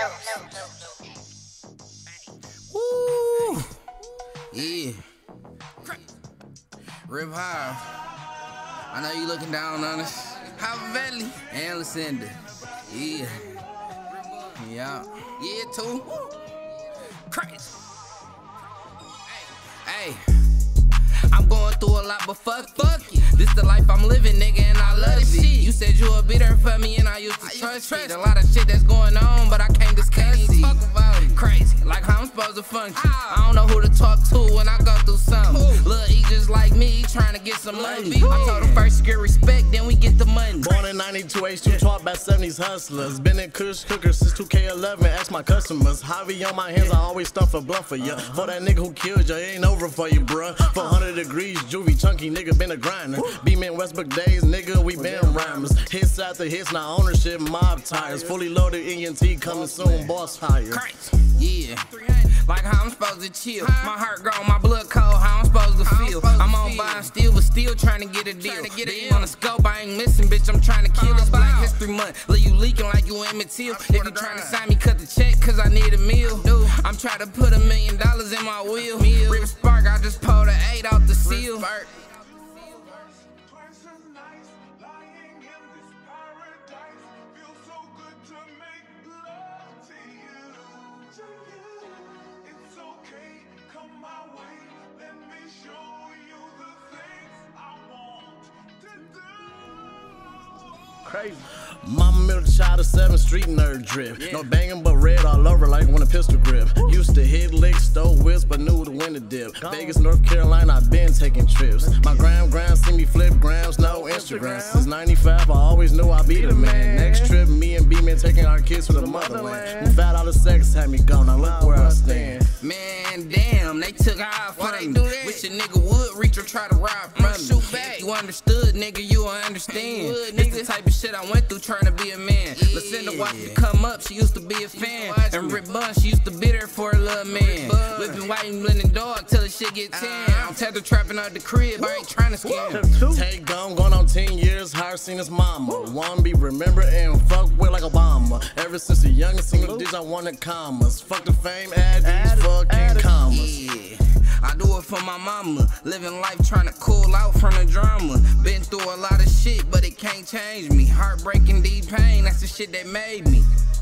Woo! Yeah. Rip high. I know you looking down on us. High Valley and LuCinda. Yeah. Yeah. Yeah, too. Crazy. Hey. I'm going through a lot, but fuck you. This the life I'm living, nigga, and I love it. You said you would be there for me, and I used to trust it. A lot of shit that's going on, but I can't discuss it. Talk about it. Crazy, like how I'm supposed to function. I don't know who to talk to when I go through something. Lil' E just like me, trying to get some money. I told him first to get respect, then we get the money. Born in 92, H2 taught by 70s hustlers. Been in Kush Cooker since 2K11. Ask my customers. Javi on my hands, I always stuff a blunt for ya. For that nigga who killed ya, it ain't over for you, bruh. 400 degrees, juvie, chunky nigga been a grinder. Beam-in Westbrook days, nigga, we been rhymers. Hits after hits, now ownership, mob tires. Fully loaded ENT, coming soon, boss hire. Yeah, like how I'm supposed to chill. My heart gone, my blood cold, how I'm supposed to feel. I'm on buying steel, but still trying to get a deal. Beam on the scope, I ain't missing, bitch, I'm trying to kill. It's Black History Month, leave you leaking like you Emmett Till. If you trying to sign me, cut the check, cause I need a meal. I'm trying to put $1 million in my wheel. Rip Spark, I just pulled an 8 off the seal. Crazy. Mama middle child of 7th Street nerd drip. No banging but red all over like when a pistol grip. Used to hit licks, stole whips, but knew to win the dip. Vegas, North Carolina, I been taking trips. My gram see me flip grams, no Instagram. Since 95, I always knew I'd be the man. Next trip, me and B-Man taking our kids to the motherland. We fat all the sex had me gone, now look where I stand. Man, damn, they took off from me. Wish a nigga would reach or try to rob from me. If you understood, nigga, you will understand. It's the type of shit I went through trying to be a man. LuCinda watched me come up, she used to be a fan. And Rip Bun, she used to be there for a little man. Whipping white and blending dog till the shit get tan. I'm tether trapping out the crib, I ain't trying to scam. Take gone on 10 years, higher seen his mama. Wanna be remembered and fuck with like Obama. Ever since the youngest single digits, I wanted commas. Fuck the fame, add these fucking commas. Yeah. I do it for my mama, living life trying to cool out from the drama. Been through a lot of shit, but it can't change me. Heartbreaking, deep pain, that's the shit that made me.